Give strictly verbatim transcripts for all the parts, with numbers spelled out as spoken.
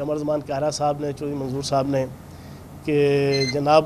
कमर ज़मान कारा साहब ने, चौधरी मंजूर साहब ने, कि जनाब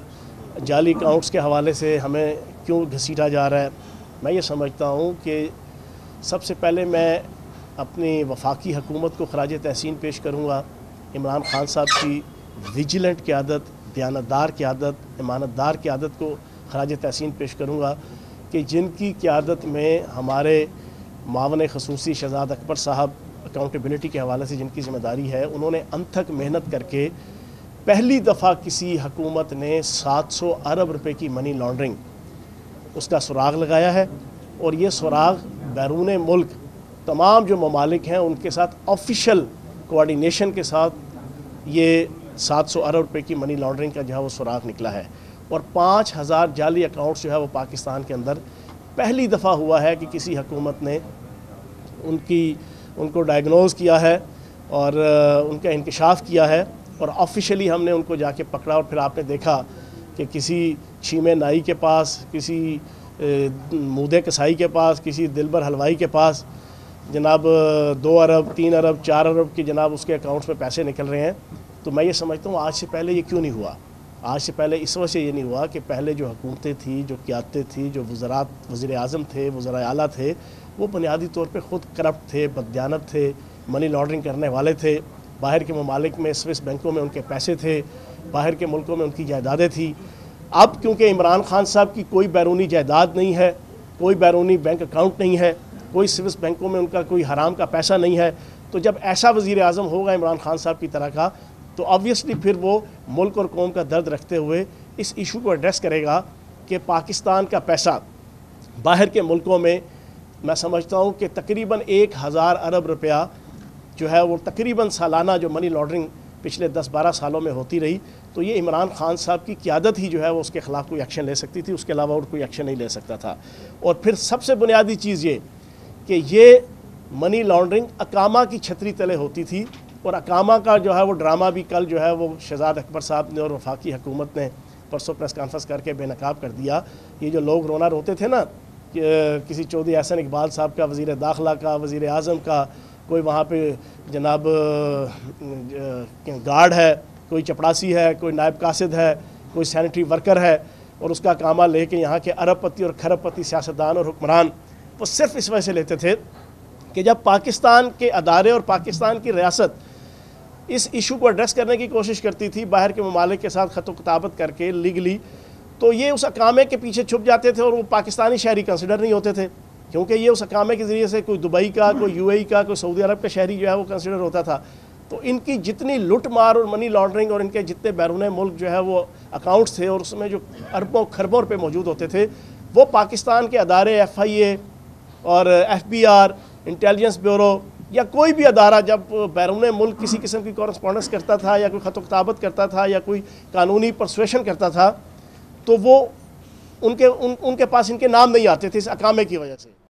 जाली अकाउंट्स के हवाले से हमें क्यों घसीटा जा रहा है। मैं ये समझता हूँ कि सबसे पहले मैं अपनी वफाकी हुकूमत को खराज तहसीन पेश करूँगा। इमरान खान साहब की विजिलेंट क़यादत, दयानतदार क़यादत, इमानतदार क़यादत को खराज तहसीन पेश करूँगा कि जिनकी क़यादत में हमारे मावन ख़ुसूसी शहजाद अकबर साहब अकाउंटेबिलिटी के हवाले से जिनकी ज़िम्मेदारी है, उन्होंने अनथक मेहनत करके पहली दफ़ा किसी हुकूमत ने सात सौ अरब रुपए की मनी लॉन्ड्रिंग उसका सुराग लगाया है। और ये सुराग बैरून मुल्क तमाम जो ममालिक हैं उनके साथ ऑफिशियल कोऑर्डिनेशन के साथ ये सात सौ अरब रुपए की मनी लॉन्ड्रिंग का जो है वो सुराग निकला है। और पाँच हज़ार जाली अकाउंट्स जो है वो पाकिस्तान के अंदर पहली दफ़ा हुआ है कि किसी हुकूमत ने उनकी उनको डायग्नोज़ किया है और उनका इंकशाफ किया है और ऑफिशियली हमने उनको जाके पकड़ा। और फिर आपने देखा कि किसी छीमे नाई के पास, किसी मूदे कसाई के पास, किसी दिलबर हलवाई के पास जनाब दो अरब तीन अरब चार अरब के जनाब उसके अकाउंट्स में पैसे निकल रहे हैं। तो मैं ये समझता हूँ आज से पहले ये क्यों नहीं हुआ। आज से पहले इस वजह से ये नहीं हुआ कि पहले जो हुकूमतें थी, जो क़यादतें थी, जो वज़रात वज़ीर आज़म थे, वज़राए आला थे, वो बुनियादी तौर पे ख़ुद करप्ट थे, बददियानत थे, मनी लॉन्ड्रिंग करने वाले थे। बाहर के ममालिक में, स्विस बैंकों में उनके पैसे थे, बाहर के मुल्कों में उनकी जायदादें थी। अब क्योंकि इमरान खान साहब की कोई बैरूनी जायदाद नहीं है, कोई बैरूनी बैंक अकाउंट नहीं है, कोई स्विस बैंकों में उनका कोई हराम का पैसा नहीं है, तो जब ऐसा वज़ीर आज़म होगा इमरान खान साहब की तरह का, तो ऑब्वियसली फिर वो मुल्क और कौम का दर्द रखते हुए इस इशू को एड्रेस करेगा कि पाकिस्तान का पैसा बाहर के मुल्कों में, मैं समझता हूँ कि तकरीबन एक हज़ार अरब रुपया जो है वो तकरीबन सालाना जो मनी लॉन्ड्रिंग पिछले दस बारह सालों में होती रही, तो ये इमरान खान साहब की क़यादत ही जो है वो उसके ख़िलाफ़ कोई एक्शन ले सकती थी, उसके अलावा और कोई एक्शन नहीं ले सकता था। और फिर सबसे बुनियादी चीज़ ये कि ये मनी लॉन्ड्रिंग अकामा की छतरी तले होती थी। और अकामा का जो है वो ड्रामा भी कल जो है वो शहजाद अकबर साहब ने और वफाकी हुकूमत ने परसों प्रेस कॉन्फ्रेंस करके बेनकाब कर दिया। ये जो लोग रोना रोते थे ना कि किसी चौधरी एहसन इकबाल साहब का, वज़ीर दाखिला का, वज़ीर आज़म का, कोई वहाँ पे जनाब गार्ड है, कोई चपड़ासी है, कोई नायब कासिद है, कोई सैनिटरी वर्कर है, और उसका कामा लेके यहाँ के अरबपति और खरबपति सियासतदान और हुक्मरान वो सिर्फ इस वजह से लेते थे कि जब पाकिस्तान के अदारे और पाकिस्तान की रियासत इस इशू को एड्रेस करने की कोशिश करती थी बाहर के ममालिक के साथ ख़त किताबत करके लीगली, तो ये उस अकामे के पीछे छुप जाते थे और वो पाकिस्तानी शहरी कंसिडर नहीं होते थे, क्योंकि ये उस अकामे के ज़रिए से कोई दुबई का, कोई यूएई का, कोई सऊदी अरब का शहरी जो है वो कंसिडर होता था। तो इनकी जितनी लुट मार और मनी लॉन्ड्रिंग और इनके जितने बैरून मुल्क जो है वो अकाउंट्स थे और उसमें जो अरबों खरबों रुपये मौजूद होते थे, वो पाकिस्तान के अदारे एफ आई ए और F B R, intelligence bureau या कोई भी अदारा जब बैरून मुल्क किसी किस्म की कॉरेस्पॉन्डेंस करता था या कोई ख़त किताबत करता था या कोई कानूनी परसुएशन करता था, तो वो उनके उन, उनके पास इनके नाम नहीं आते थे इस अकामे की वजह से।